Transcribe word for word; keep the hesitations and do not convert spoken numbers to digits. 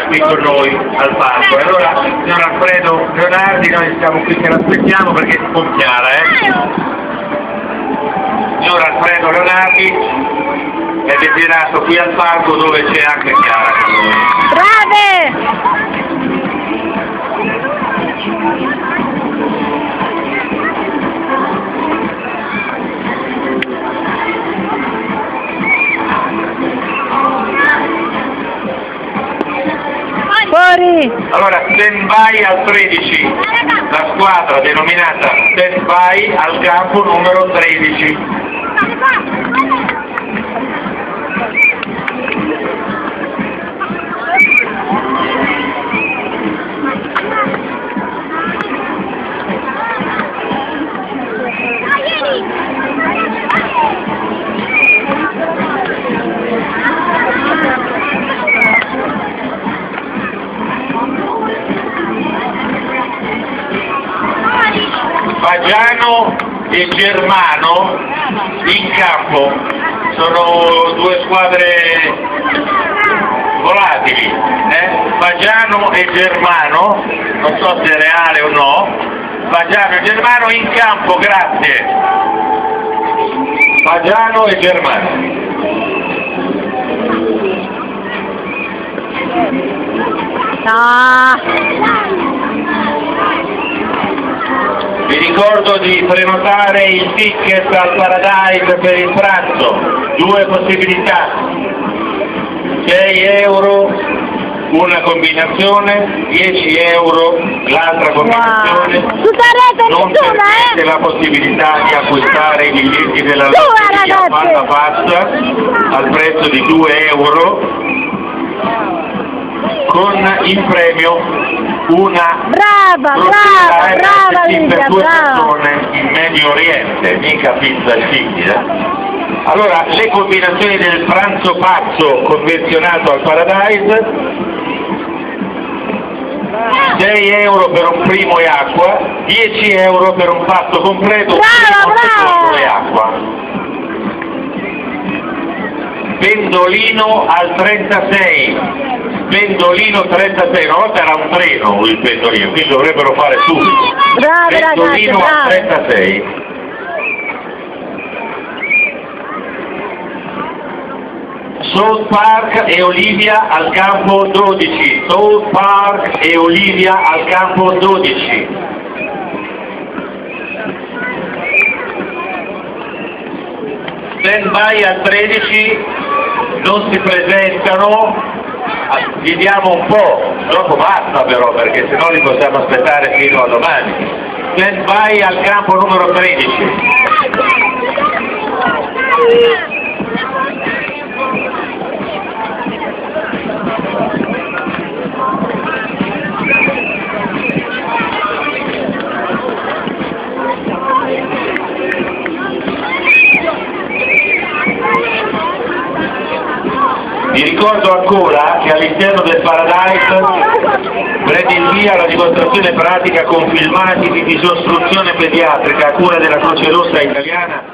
qui con noi al parco. E allora, signor Alfredo Leonardi, noi siamo qui che l'aspettiamo perché è un po' chiara, eh? Signor Alfredo Leonardi è desiderato qui al parco dove c'è anche Chiara con noi. Brave! Fuori! Allora, stand by al tredici, la squadra denominata stand by al campo numero tredici. Fagiano e Germano in campo, sono due squadre volatili, eh? Fagiano e Germano, non so se è reale o no, Fagiano e Germano in campo, grazie. Fagiano e Germano. No! Vi ricordo di prenotare il ticket al Paradise per il pranzo, due possibilità, sei euro una combinazione, dieci euro l'altra combinazione. Wow. Tutta rete, non nessuna, perdete eh? la possibilità di acquistare i biglietti della lotteria Palla Passa al prezzo di due euro con in premio una brava, brava, brava Lidia, per due brava. persone in Medio Oriente, mica pizza simile. Allora, le combinazioni del pranzo pazzo convenzionato al Paradise, sei euro per un primo e acqua, dieci euro per un pasto completo, brava, primo, brava. secondo e acqua. Pendolino al trentasei. Pendolino trentasei, una volta era un treno il pendolino, quindi dovrebbero fare subito. Brave Pendolino ragazzi, al trentasei. South Park e Olivia al campo dodici. South Park e Olivia al campo dodici. Stand by al tredici, non si presentano. Gli diamo un po', dopo basta però perché sennò li possiamo aspettare fino a domani. Stand by al campo numero tredici. Vi ricordo ancora che all'interno del Paradise prende il via la dimostrazione pratica con filmati di disostruzione pediatrica a cura della Croce Rossa italiana